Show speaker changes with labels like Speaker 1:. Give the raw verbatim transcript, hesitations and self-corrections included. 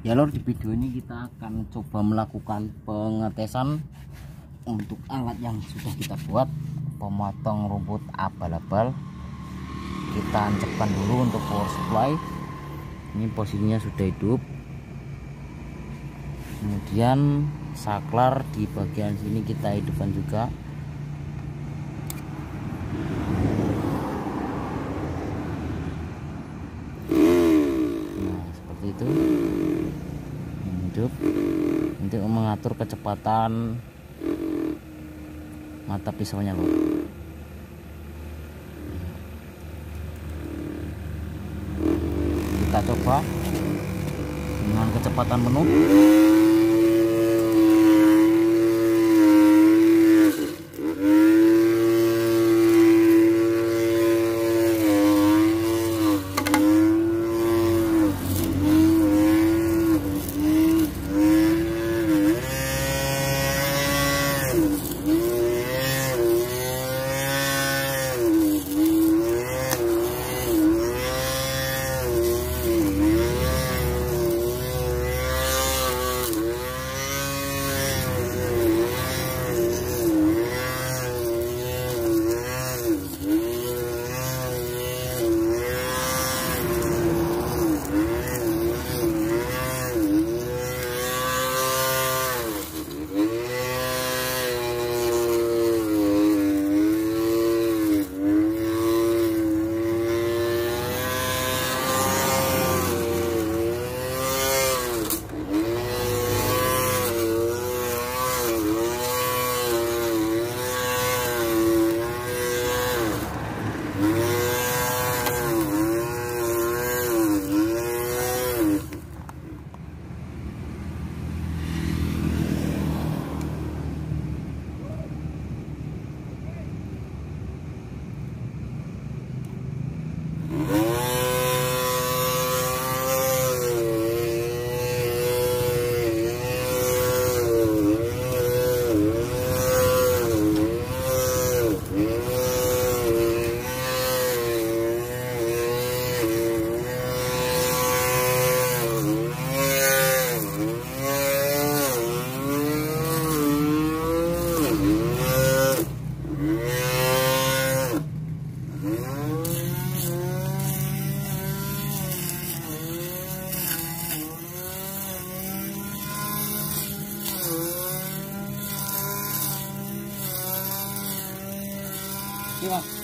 Speaker 1: Ya lor, di video ini kita akan coba melakukan pengetesan untuk alat yang sudah kita buat, pemotong rumput abal-abal. Kita tancapkan dulu untuk power supply. Ini posisinya sudah hidup. Kemudian saklar di bagian sini kita hidupkan juga. Nah, seperti itu. Hidup untuk mengatur kecepatan mata pisaunya loh. Kita coba dengan kecepatan penuh. Iya.